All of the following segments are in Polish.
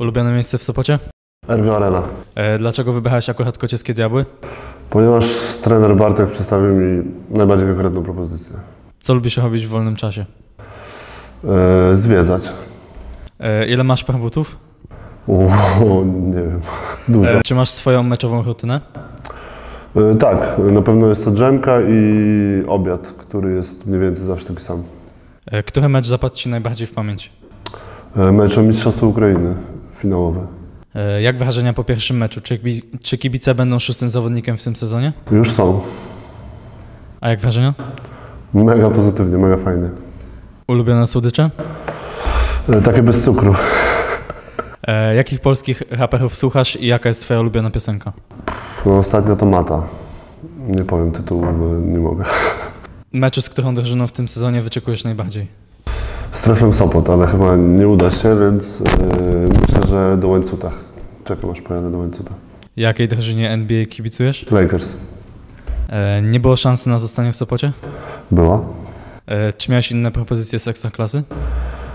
Ulubione miejsce w Sopocie? Ergo Arena. Dlaczego wybrałeś akurat Kocieckie Diabły? Ponieważ trener Bartek przedstawił mi najbardziej konkretną propozycję. Co lubisz robić w wolnym czasie? Zwiedzać. Ile masz par butów? Nie wiem, dużo. Czy masz swoją meczową rutynę? Tak, na pewno jest to drzemka i obiad, który jest mniej więcej zawsze taki sam. Który mecz zapadł Ci najbardziej w pamięć? Mecz o Mistrzostwo Ukrainy, finałowe. Jak wrażenia po pierwszym meczu? Czy kibice będą szóstym zawodnikiem w tym sezonie? Już są. A jak wrażenia? Mega pozytywnie, mega fajnie. Ulubione słodycze? Takie bez cukru. Jakich polskich raperów słuchasz i jaka jest Twoja ulubiona piosenka? No, ostatnio to Mata. Nie powiem tytułu, bo nie mogę. Meczu, z którą drużyną w tym sezonie wyczekujesz najbardziej? Z Treflem Sopot, ale chyba nie uda się, więc myślę, że do Łańcuta. Czekam, aż pojadę do Łańcuta. Jakiej drużynie NBA kibicujesz? Lakers. Nie było szansy na zostanie w Sopocie? Była. Czy miałeś inne propozycje z Ekstraklasy?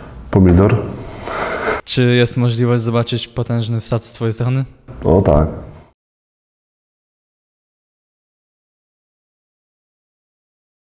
Pomidor. Czy jest możliwość zobaczyć potężny wsad z Twojej strony? O tak.